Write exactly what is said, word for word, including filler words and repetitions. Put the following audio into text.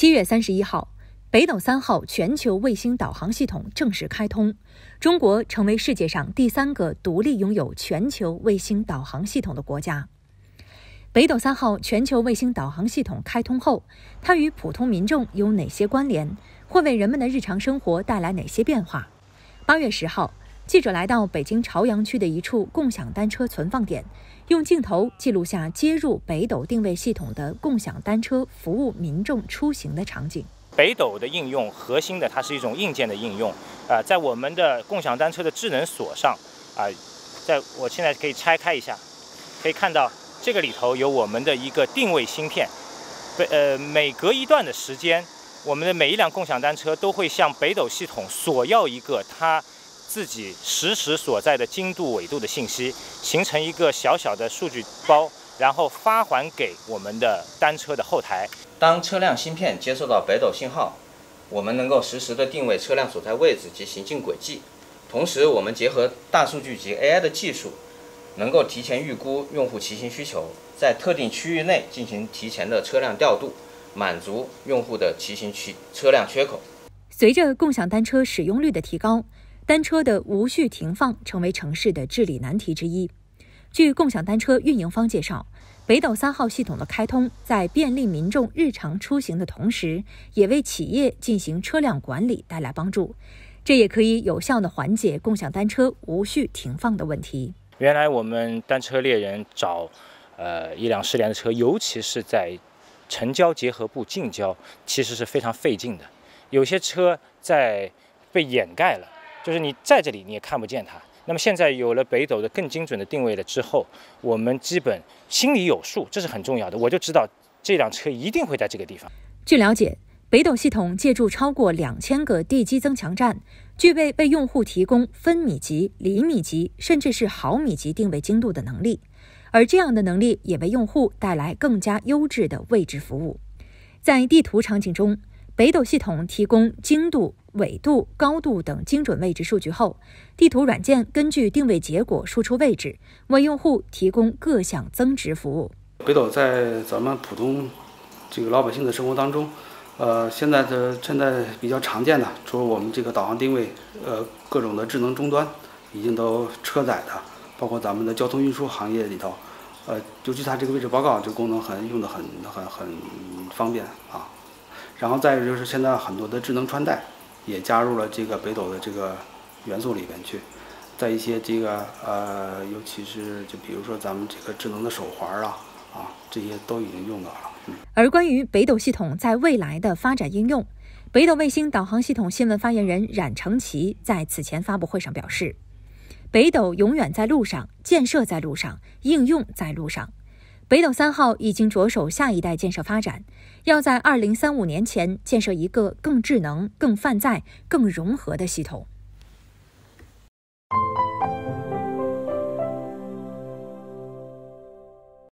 七月三十一号，北斗三号全球卫星导航系统正式开通，中国成为世界上第三个独立拥有全球卫星导航系统的国家。北斗三号全球卫星导航系统开通后，它与普通民众有哪些关联？会为人们的日常生活带来哪些变化？八月十号，记者来到北京朝阳区的一处共享单车存放点，用镜头记录下接入北斗定位系统的共享单车服务民众出行的场景。 北斗的应用核心的，它是一种硬件的应用，啊、呃，在我们的共享单车的智能锁上，啊、呃，在我现在可以拆开一下，可以看到这个里头有我们的一个定位芯片，呃，每隔一段的时间，我们的每一辆共享单车都会向北斗系统索要一个它自己实时所在的经度纬度的信息，形成一个小小的数据包，然后发还给我们的单车的后台。 当车辆芯片接收到北斗信号，我们能够实时的定位车辆所在位置及行进轨迹。同时，我们结合大数据及 A I 的技术，能够提前预估用户骑行需求，在特定区域内进行提前的车辆调度，满足用户的骑行区车辆缺口。 随着共享单车使用率的提高，单车的无序停放成为城市的治理难题之一。据共享单车运营方介绍，北斗三号系统的开通，在便利民众日常出行的同时，也为企业进行车辆管理带来帮助。这也可以有效地缓解共享单车无序停放的问题。 原来我们单车猎人找呃一辆失联的车，尤其是在城郊结合部近郊，其实是非常费劲的。有些车在被掩盖了，就是你在这里你也看不见它。那么现在有了北斗的更精准的定位了之后，我们基本心里有数，这是很重要的。我就知道这辆车一定会在这个地方。 据了解，北斗系统借助超过两千个地基增强站，具备为用户提供分米级、厘米级，甚至是毫米级定位精度的能力。而这样的能力也为用户带来更加优质的位置服务。在地图场景中，北斗系统提供精度、纬度、高度等精准位置数据后，地图软件根据定位结果输出位置，为用户提供各项增值服务。 北斗在咱们普通这个老百姓的生活当中，呃，现在的现在比较常见的，除了我们这个导航定位，呃，各种的智能终端已经都车载的，包括咱们的交通运输行业里头，呃，尤其它这个位置报告这个功能很用的很很很方便啊。然后再就是现在很多的智能穿戴也加入了这个北斗的这个元素里边去，在一些这个呃，尤其是就比如说咱们这个智能的手环啊啊，这些都已经用到了。嗯。 而关于北斗系统在未来的发展应用，北斗卫星导航系统新闻发言人冉成奇在此前发布会上表示，北斗永远在路上，建设在路上，应用在路上。北斗三号已经着手下一代建设发展，要在二零三五年前建设一个更智能、更泛载、更融合的系统。